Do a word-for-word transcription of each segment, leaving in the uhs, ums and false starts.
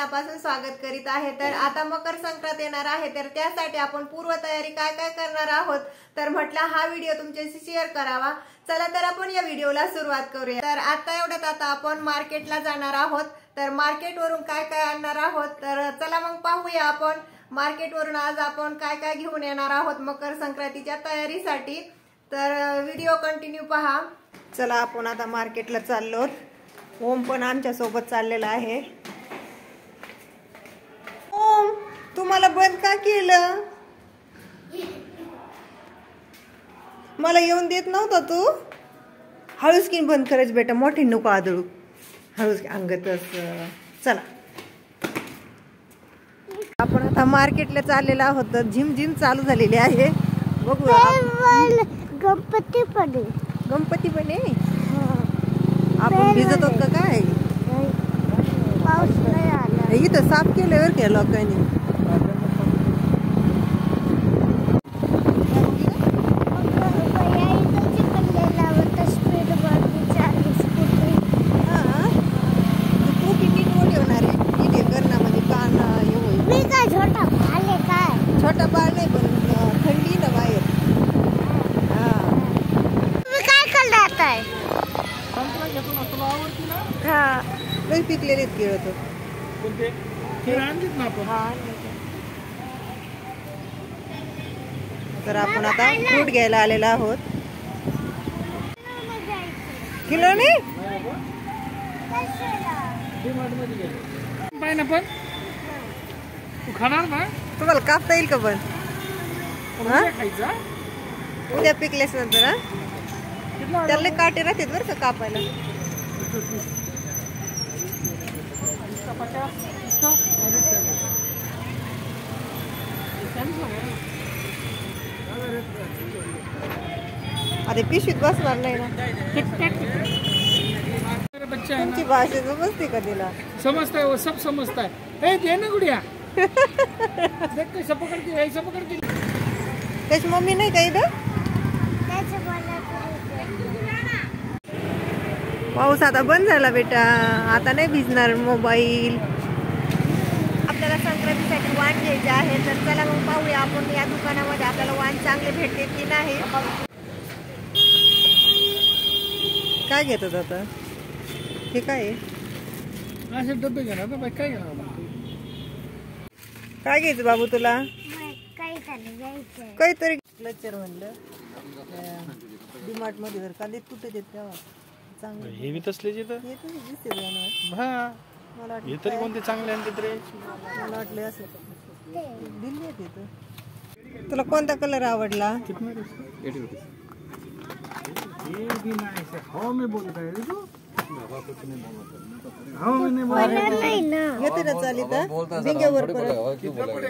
मनापासून स्वागत करीत आहे। तर आता मकर संक्रांत येणार आहे, तर त्यासाठी आपण पूर्व तयारी काय काय करणार आहोत, तर म्हटलं हा व्हिडिओ तुमच्याशी शेअर करावा। चला तर आपण या व्हिडिओला सुरुवात करूया। तर आता एवढ्यात आता आपण मार्केटला जाणार आहोत, तर मार्केट वरून काय काय आणणार आहोत, तर चला मग पाहूया आपण मार्केट वरून आज आपण काय काय घेऊन येणार आहोत मकर संक्रांतीच्या तयारीसाठी। तर व्हिडिओ कंटिन्यू पहा। चला आपण आता मार्केटला चाललो। ओम पण आमच्या सोबत चाललेला आहे। ओम, तुम्हाला बंद का केलं? मला येऊन देत नव्हता तू? हळूच की बंद करायचं बेटा, मोठी नको आदळू, हळूच अंगतच। चला आपण आता मार्केटला चाललेला आहोत। झिम झिम चालू झालेली आहे, बघू। गणपती पण गणपती पण आहे। आपण भिजत होत का काय? पाऊस नाही आला, इथं साफ केलं बरं का लोकांनी। तू किती मोठी होणार आहे? इथे करणं म्हणजे कान हे होईल। मी काय छोटा बाळ आहे काय? छोटा बाळ नाही, पण थंडी ना बाहेर। हा तुम्ही काय करणार आहे? हा लई पिकलेले केळं तर। कोणते केळं आणलीत ना आपण? हा तर आपण आता फ्रूट घ्यायला आलेला आहोत। किलो नाही पायनॅपल तू खाणार ना? तुम्हाला कापता येईल का? पण उद्या खायचा? उद्या पिकल्यास नंतर हा त्याला काटे राहतात बरं का कापायला। अरे पिशवीत बसणार नाही ना? तुमची भाषा समजते का तिला? समजता है, वो सब समजता है। ए दे ना गुड़िया, देख कैसे पकड़ती है, ऐसे पकड़ती। त्याची मम्मी नाही का इथं? पाऊस आता बंद झाला बेटा, आता नाही भिजणार मोबाईल। आपल्याला संक्रांतीसाठी वाण घ्यायचे आहे, तर चला मग पाहूया आपण या दुकानामध्ये आपल्याला वाण चांगले भेटते की नाही। काय घेतात आता? हे काय आहे? असे डब्बे घेणार ना बाई, काय घेणार? काय घ्यायचं बाबू तुला? काही काहीतरी क्लचर म्हणलं डीमार्ट मध्ये जर कांदे कुठे देत तेव्हा चांगले हे मी तसले जिथं हे तर दिसते जाणार। हा मला हे तरी कोणते चांगले आणते तरी? मला वाटले असं दिल्ली आहे तिथं। तुला कोणता कलर आवडला? हो मी बोलत आहे तू? हो मी नहीं बोल रहा। येते ना चालिता बिंग्यावर परत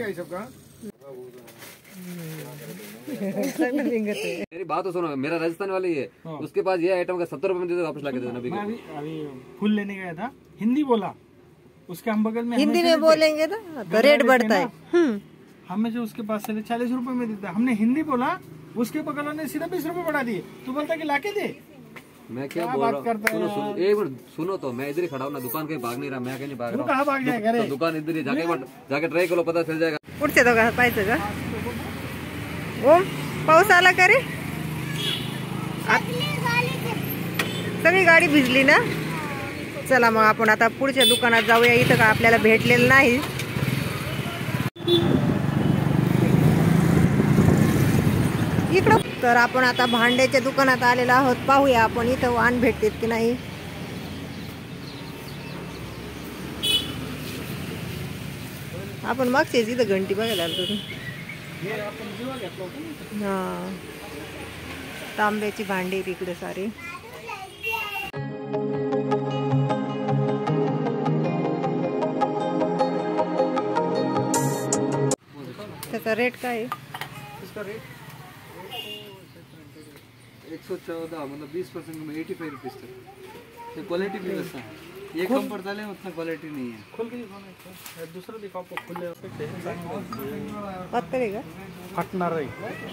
मेरी बात तो सुनो, मेरा राजस्थान वाली है, उसके पास ये आइटम का सत्तर रुपए में दे दो, वापस ला के दे देना। मैं अभी अभी फूल लेने गया था, हिंदी बोला, उसके हम बगल में हिंदी में बोलेंगे ना तो रेट बढ़ता है। हमें जो उसके पास से चालीस रुपए में देता, हमने हिंदी बोला, उसके बगल वाले सीधा बीस रुपए बढ़ा दिए। तू बोलता कि लाके दे। मैं क्या बोल रहा हूँ, सुनो सुनो एक मिनट सुनो तो, मैं इधर ही खड़ा हूँ ना, दुकान कहीं भाग नहीं रहा, मैं कहीं नहीं भाग रहा हूँ। कहाँ भाग जाएगा रे? तो दुकान इधर ही जाके जाके ट्राई करो, पता चल जाएगा। पुढच्या दोघा पाहायचं का? ओम, पाऊस आला का रे? सगळी गाडी भिजली ना? चला मग आपण आता पुढच्या दुकानात जाऊया, इथं का आपल्याला भेटलेलं नाही। इकडं तर आपण आता भांड्याच्या दुकानात आलेलो आहोत, पाहूया आपण इथं वाण भेटतात की नाही। आपण मागच्या इथं घंटी बघायला आलो। हा तांब्याची भांडी तिकडे सारी। त्याचा रेट काय आहे? इसका रेट एक सौ चौदह, मतलब बीस परसेंट में एटी फाइव रुपीज तक। क्वालिटी भी वैसा है, ये कम पड़ता है, उतना क्वालिटी नहीं है। खोल के दिखाओ, दूसरा दिखाओ आपको खुले पातळ आहे का? फटणार आहे।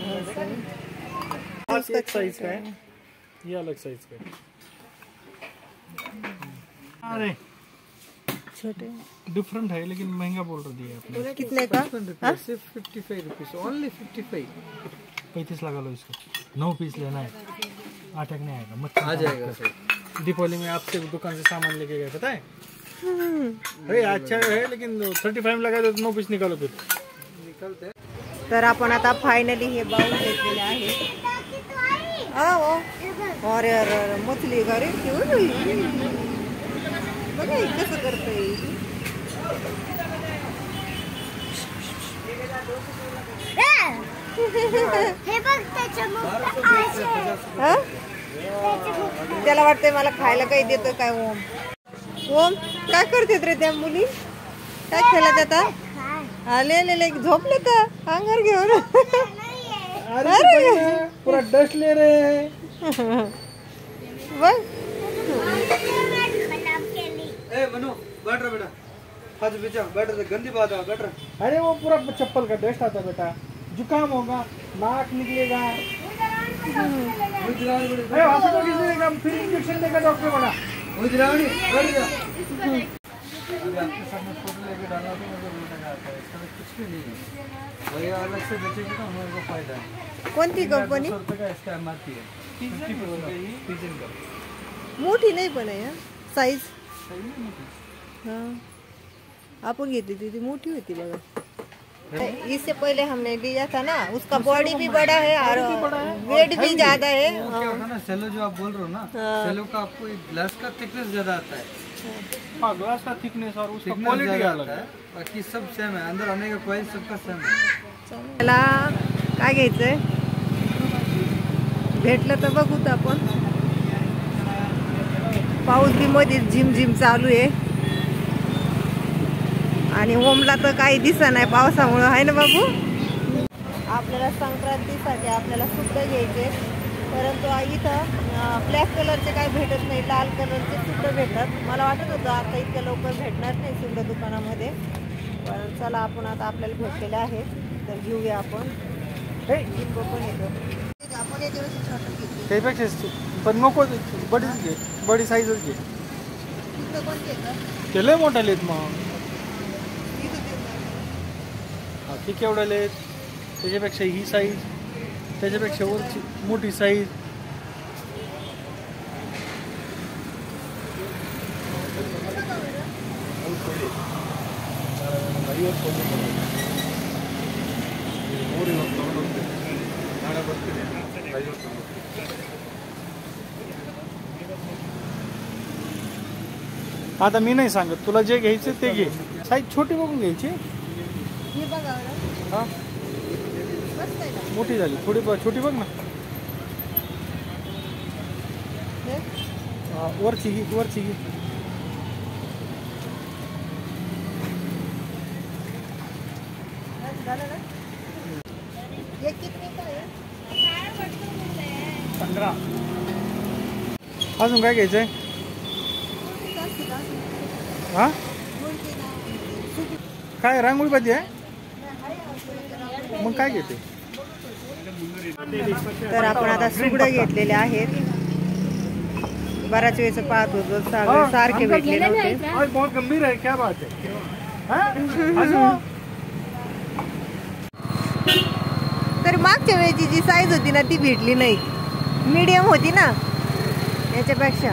एक साइज का है, ये अलग साइज का है। अरे छोटे डिफरेंट है लेकिन महंगा बोल रही है आपने। कितने का? हाँ? सिर्फ fifty five rupees, only fifty five. पैंतीस लगा लो इसको, नौ पीस लेना है, आटक नहीं आएगा, मत आ जाएगा सर। दीपावली में आपसे दुकान से सामान लेके गए पता है, अरे अच्छा है लेकिन थर्टी फाइव लगा तो नौ पीस निकालो फिर निकलते हैं। तर आपण आता फायनली हे बाउल घेतलेले आहे। अहो अरे अरे अरे मछली का रे, बघा हे कसं करतंय। हे बघ त्याच्या मुखात आशे आहे. हा? त्याला वाटतंय मला खायला काही देतोय काय ओम। ओम काय करतेत रे त्या मुली, काय खेळत आता? काय? आले आले झोपले तर अंगार घेऊन। अरे पूरा डस्ट ले रहे हैं। बघ खराब केली. ए मनु बैठ रहा बेटा, हाथ पीछे बैठ रहा, गंदी बात है, बैठ रहा। अरे वो पूरा चप्पल का डस्ट आता बेटा, जुकाम होगा, नाक निकलेगा, गुजरावणी बेटा, अरे हॉस्पिटल किसी देगा, फिर इंजेक्शन देगा डॉक्टर बड़ा। गुजरावणी बैठ जा। अभी आपके सामने फोटो लेके डाला तो मुझे उल्टा आता है, इसका कुछ भी नहीं है। वही अलग से बेचेंगे तो हमारे को फायदा है। कोणती कंपनी? सौ रुपये का इसका एम आर पी है, फिफ्टी परसेंट पिजन का। मोठी नहीं पण है साइज। सही है मोटी। हाँ आपण घेतली थी ती मोठी होती बघा। इससे पहले हमने लिया था ना, उसका बॉडी भी बड़ा है और वेट भी ज्यादा है। वो क्या होता है ना, सेलो जो आप बोल रहे हो ना, हाँ। सेलो का आपको एक ग्लास का थिकनेस ज्यादा आता है, हाँ ग्लास का थिकनेस और उसका थिकनेस क्वालिटी ज्यादा अलग आता है। है। बाकी सब सेम है, अंदर आने का कॉइल सबका सेम है। त्याला काय घ्यायचंय भेटलं तर बघूत आपण। पाऊस बी मध्ये झिम झिम चालू आहे आणि ओमला तर काही दिसत नाही पावसामुळे, आहे ना बाबू? आपल्याला संक्रांतीसाठी आपल्याला सुकडं घ्यायचे, परंतु इथं ब्लॅक कलरचे काही भेटत नाही, लाल कलरचे सुकडं भेटतात। मला वाटत होतं आता इतक्या लवकर भेटणार नाही सुकडं दुकानामध्ये, पण चला आपण आता आपल्याला भेटलेले आहेत तर घेऊया आपण। हे, लिंबू पण येतो आपण याच्यावरती छोटं घेतली। त्यापेक्षा पण नको बडीच घे, बडी साईजच घे, इथं कोणती येतं? ते लय मोठा लेत मग ते केवढं लेत, त्याच्यापेक्षा ही साईज, त्याच्यापेक्षा वरची मोठी साईज। आता मी नाही सांगत तुला, जे घ्यायचे ते घे, साईज छोटी बघून घ्यायची। हे बघा बरं, हा मस्त आहे ना मोठी झाली थोडी, बघ छोटी बघ ना। हे? हा, वरची घे, वरची घे। झालं ना? हे किती का आहे? पंधरा। अजून काय घ्यायचंय? हा काय रांगोळी पाहिजे आहे, मग काय घेते? तर आपण आता सुगडं घेतलेले आहेत, बराच वेळेचं पाहत होतो, सागर सारखे भेटलेले होते। आज बहुत गंभीर है, क्या बात है? हाँ? अजून? तर मागच्या वेळेची जी साईज होती ना ती भेटली नाही, मीडियम होती ना याच्यापेक्षा।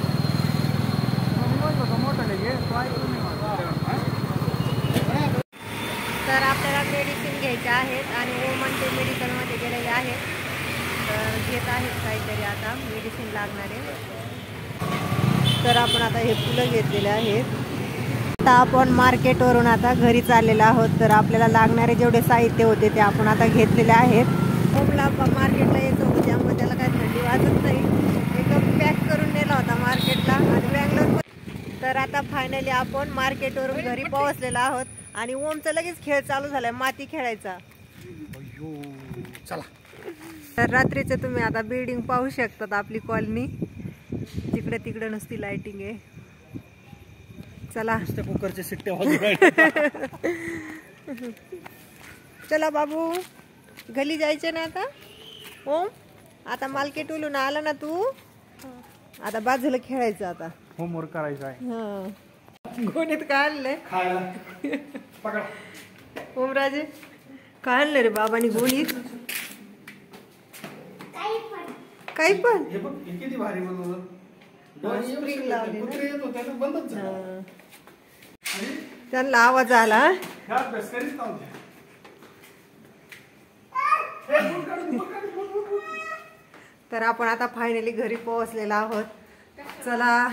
तर आपल्याला मेडिसिन घ्यायचे आहेत आणि ओमन ते मेडिकलमध्ये गेलेले आहेत, तर घेत आहेत काहीतरी आता मेडिसिन लागणारे। तर आपण आता हे फुलं घेतलेले आहेत। आता आपण मार्केटवरून आता घरी चाललेलो आहोत, तर आपल्याला लागणारे जेवढे साहित्य होते ते आपण आता घेतलेले आहेत। ओमला मार्केटला यायचं होतं त्यामुळे त्याला काही थंडी वाजत नाही, एकदम पॅक करून नेला होता मार्केटला आणि बँगलोर। तर आता फायनली आपण मार्केटवरून घरी पोहोचलेलो आहोत आणि ओमचा लगेच खेळ चालू झालाय, माती खेळायचा। चला, तर रात्रीचं तुम्ही आता बिल्डिंग पाहू शकतात, आपली कॉलनी तिकडे तिकडे नुसती लाइटिंग आहे। चला कुकरचे शिट्टे वाजू चला बाबू, घरी जायचे ना आता। ओम आता मार्केट उलून आला ना तू, आता बाजूला खेळायचं आता, होमवर्क करायचा आहे। हा गोणीत काय आणलंय खायला पकडा. ओमराजे? काय आणलं रे बाबांनी गोणीत? काही पण हे बघ हे किती भारी बनवलं. स्प्रिंग लावली ना. कुत्रे येत होते ना, बंदच झालं. हा. आणि त्यांना आवाज आला. ह्या अभ्यास करीत नव्हते. हे बूट काढून, बूट काढून, बूट, बूट, बूट. तर आपण आता फायनली घरी पोहोचलेलो आहोत. चला.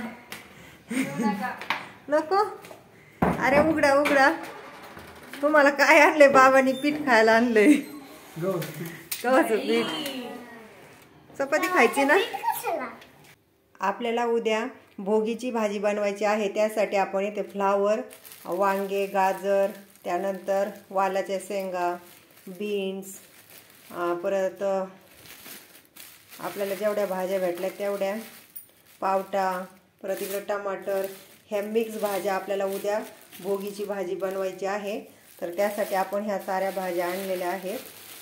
नको. अरे उघडा उघडा. तुम्हाला काय आणले? बाबांनी पीठ खायला आणले. गव्हाचं पीठ. चपाती खायची ना? आपल्याला उद्या भोगीची भाजी बनवायची आहे. त्यासाठी आपण इथे फ्लावर, वांगे, गाजर, त्यानंतर वालाच्या शेंगा, बीन्स, परत आपल्याला जेवढ्या भाज्या भेटल्या तेवढ्या, पावटा, परत इकडे टमाटर, ह्या मिक्स भाज्या आपल्याला उद्या भोगीची भाजी बनवायची आहे. तर त्यासाठी आपण ह्या साऱ्या भाज्या आणलेल्या आहेत.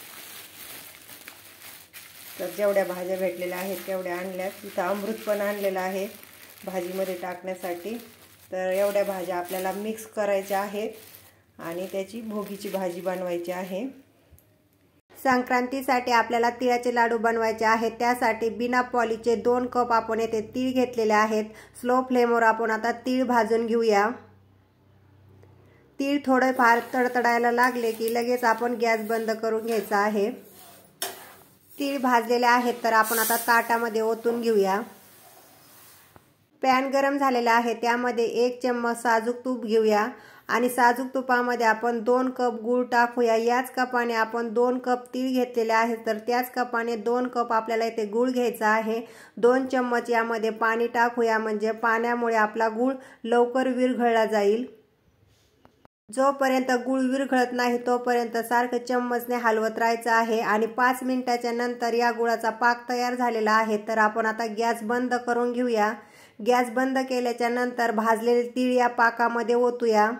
तर जेवढ्या भाज्या भेटलेल्या आहेत तेवढ्या आणल्यात. इथं अमृत पण आणलेलं आहे भाजीमध्ये टाकण्यासाठी. तर एवढ्या भाज्या आपल्याला मिक्स करायच्या आहेत आणि त्याची भोगीची भाजी बनवायची आहे. संक्रांतीसाठी आपल्याला तिळाचे लाडू बनवायचे आहेत. त्यासाठी बिना पॉलिशचे दोन कप आपण येथे तीळ घेतलेले आहेत. स्लो फ्लेमवर आपण आता तीळ भाजून घेऊया. तीळ थोडे फार तडतडायला लागले की लगेच आपण गॅस बंद करून घ्यायचा आहे. तीळ भाजलेले आहेत तर आपण आता ताटामध्ये ओतून घेऊया. पॅन गरम झालेला आहे, त्यामध्ये एक चम्मच साजूक तूप घेऊया आणि साजूक तुपामध्ये आपण दोन कप गूळ टाकूया. याच कपाने आपण दोन कप तीळ घेतलेले आहेत तर त्याच कपाने दोन कप आपल्याला इथे गूळ घ्यायचा आहे. दोन चम्मच यामध्ये पाणी टाकूया, म्हणजे पाण्यामुळे आपला गूळ लवकर विरघळला जाईल. जोपर्यंत गूळ विरघळत नाही तोपर्यंत सारखं चम्मचने हलवत राहायचं आहे. आणि पाच मिनिटाच्या नंतर या गुळाचा पाक तयार झालेला आहे. तर आपण आता गॅस बंद करून घेऊया. गॅस बंद केल्याच्या नंतर भाजलेले तीळ या पाकामध्ये ओतूया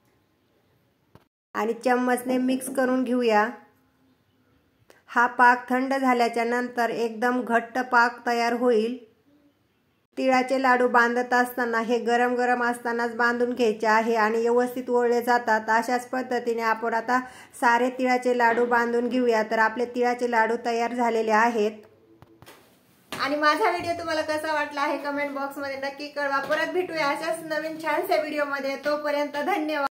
आणि चम्मचने मिक्स करून घेऊया. हा पाक थंड झाल्याच्या नंतर एकदम घट्ट पाक तयार होईल. तिळाचे लाडू बांधत असताना हे गरम गरम असतानाच बांधून घ्यायचे आहे आणि व्यवस्थित ओळले जातात. अशाच पद्धतीने आपण आता सारे तिळाचे लाडू बांधून घेऊया. तर आपले तिळाचे लाडू तयार झालेले आहेत. आणि माझा व्हिडिओ तुम्हाला कसा वाटला आहे कमेंट बॉक्समध्ये नक्की कळवा. परत भेटूया अशाच नवीन छानशा व्हिडिओमध्ये. तोपर्यंत धन्यवाद.